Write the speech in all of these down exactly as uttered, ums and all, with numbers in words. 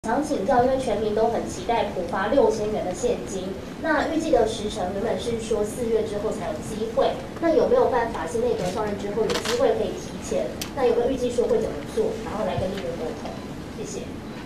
想请教，因为全民都很期待普发六千元的现金，那预计的时程原本是说四月之后才有机会，那有没有办法新内阁上任之后有机会可以提前？那有没有预计说会怎么做，然后来跟立委沟通？谢谢。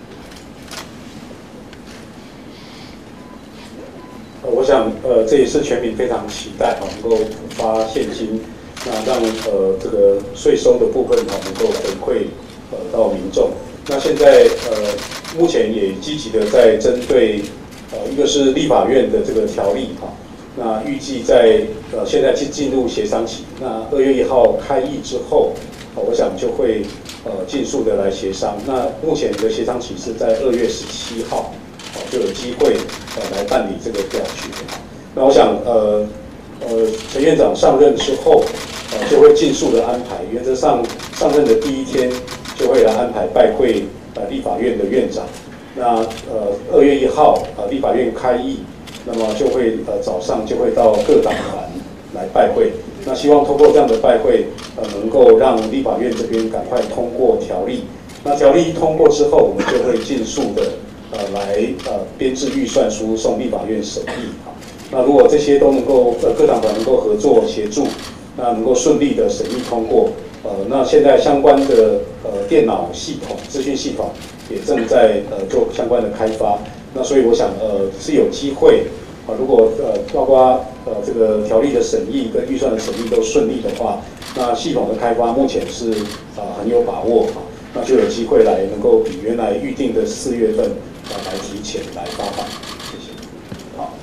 呃，我想呃这也是全民非常期待哈，能够普发现金，那让呃这个税收的部分哈能够回馈呃到民众。那现在呃目前也积极的在针对呃一个是立法院的这个条例哈，那预计在呃现在进进入协商期，那二月一号开议之后，呃、我想就会呃尽速的来协商。那目前的协商期是在二月十七号，呃、就有机会呃来办理这个表决。那我想呃呃陈院长上任之后，呃就会尽速的安排，原则上上任的第一天就会来安排拜会呃立法院的院长。那呃二月一号呃立法院开议，那么就会呃早上就会到各党团来拜会。那希望通过这样的拜会，呃能够让立法院这边赶快通过条例。那条例一通过之后，我们就会尽速的呃来呃编制预算书送立法院审议。那如果这些都能够呃各党团能够合作协助，那能够顺利的审议通过。呃，那现在相关的呃电脑系统、资讯系统也正在呃做相关的开发。那所以我想呃是有机会啊、呃，如果呃包括呃这个条例的审议跟预算的审议都顺利的话，那系统的开发目前是啊、呃、很有把握啊，那就有机会来能够比原来预定的四月份啊、呃、来提前来发放。谢谢。好。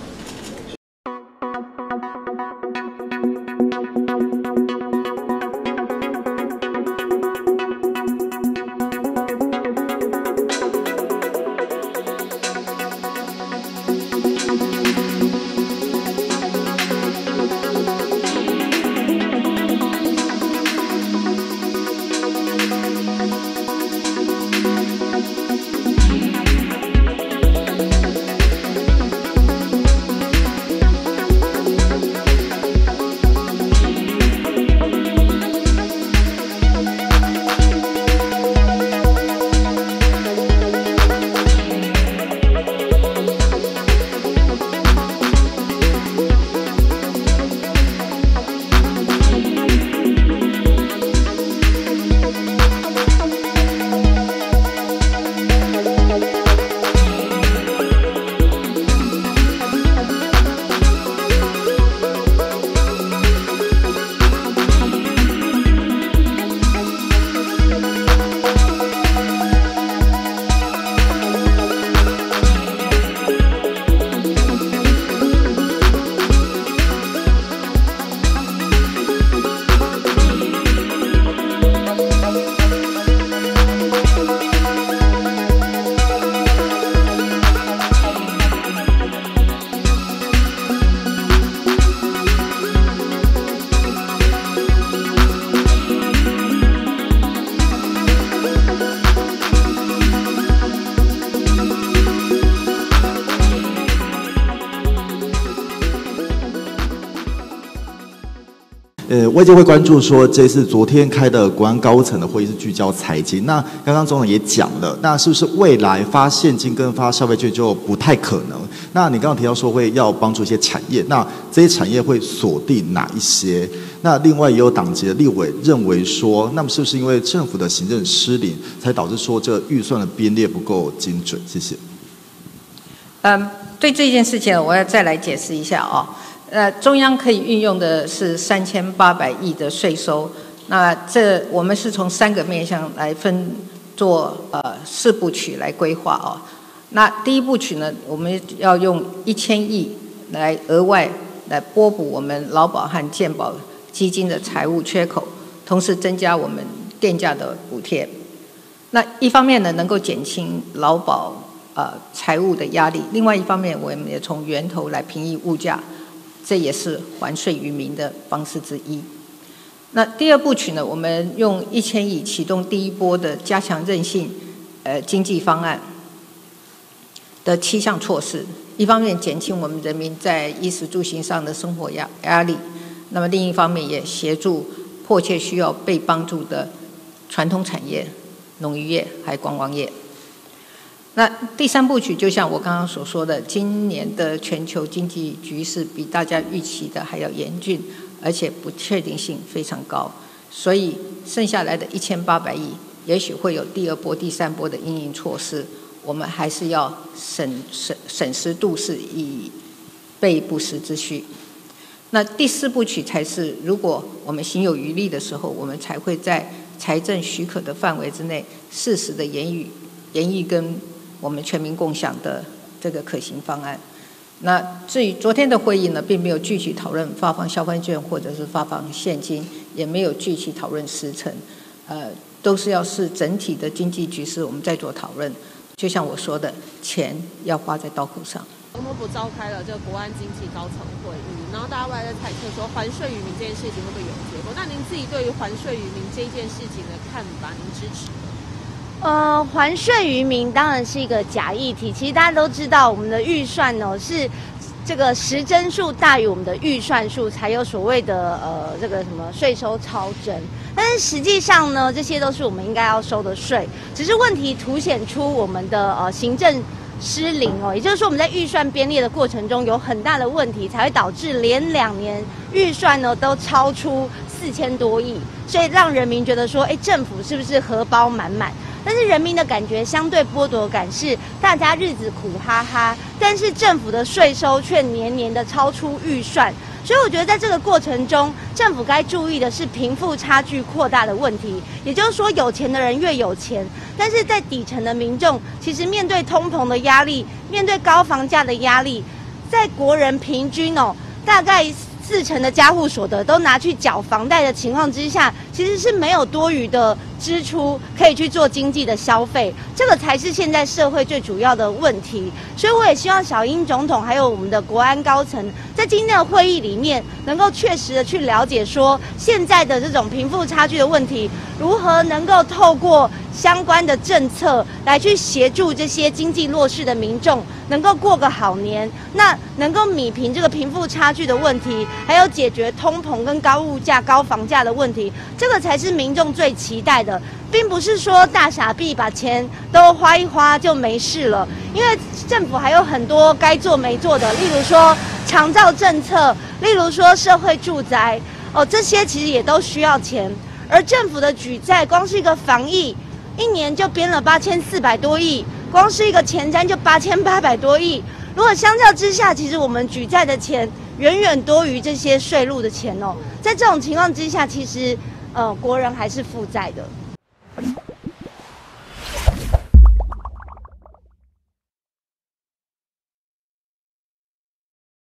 呃，外界会关注说，这次昨天开的国安高层的会议是聚焦财经。那刚刚总统也讲了，那是不是未来发现金跟发消费券就不太可能？那你刚刚提到说会要帮助一些产业，那这些产业会锁定哪一些？那另外也有党籍的立委认为说，那么是不是因为政府的行政失灵，才导致说这预算的编列不够精准？谢谢。 嗯，对这件事情，我要再来解释一下哦。呃，中央可以运用的是三千八百亿的税收，那这我们是从三个面向来分做呃四部曲来规划哦。那第一部曲呢，我们要用一千亿来额外来拨补我们劳保和健保基金的财务缺口，同时增加我们电价的补贴。那一方面呢，能够减轻劳保呃财务的压力；另外一方面，我们也从源头来平抑物价。这也是还税于民的方式之一。那第二部曲呢，我们用一千亿启动第一波的加强韧性呃经济方案的七项措施，一方面减轻我们人民在衣食住行上的生活压压力，那么另一方面也协助迫切需要被帮助的传统产业、农渔业还有观光业。 那第三部曲就像我刚刚所说的，今年的全球经济局势比大家预期的还要严峻，而且不确定性非常高，所以剩下来的一千八百亿，也许会有第二波、第三波的因应措施，我们还是要审审审时度势，以备不时之需。那第四部曲才是，如果我们行有余力的时候，我们才会在财政许可的范围之内，适时的言语言议跟我们全民共享的这个可行方案。那至于昨天的会议呢，并没有具体讨论发放消费券或者是发放现金，也没有具体讨论时程，呃，都是要视整体的经济局势我们在做讨论。就像我说的，钱要花在刀口上。 总统府召开了这个国安经济高层会议，然后大家外在猜测说还税于民这件事情会不会有结果？那您自己对于还税于民这件事情的看法，您支持吗？ 呃，还税于民当然是一个假议题。其实大家都知道，我们的预算呢是这个实征数大于我们的预算数，才有所谓的呃这个什么税收超征。但是实际上呢，这些都是我们应该要收的税，只是问题凸显出我们的呃行政失灵哦，也就是说我们在预算编列的过程中有很大的问题，才会导致连两年预算呢都超出四千多亿，所以让人民觉得说，哎，政府是不是荷包满满？但是人民的感觉相对剥夺感是大家日子苦哈哈，但是政府的税收却年年的超出预算。所以我觉得在这个过程中，政府该注意的是贫富差距扩大的问题，也就是说有钱的人越有钱，但是在底层的民众其实面对通膨的压力，面对高房价的压力，在国人平均哦大概四成的家户所得都拿去缴房贷的情况之下，其实是没有多余的支出可以去做经济的消费，这个才是现在社会最主要的问题。所以我也希望小英总统还有我们的国安高层在今天的会议里面，能够确实的去了解说现在的这种贫富差距的问题，如何能够透过相关的政策来去协助这些经济弱势的民众能够过个好年，那能够弭平这个贫富差距的问题，还有解决通膨跟高物价、高房价的问题，这个才是民众最期待的，并不是说大傻逼把钱都花一花就没事了，因为政府还有很多该做没做的，例如说长照政策，例如说社会住宅，哦，这些其实也都需要钱，而政府的举债，光是一个防疫，一年就编了八千四百多亿。光是一个前瞻就八千八百多亿，如果相较之下，其实我们举债的钱远远多于这些税入的钱哦。在这种情况之下，其实呃国人还是负债的。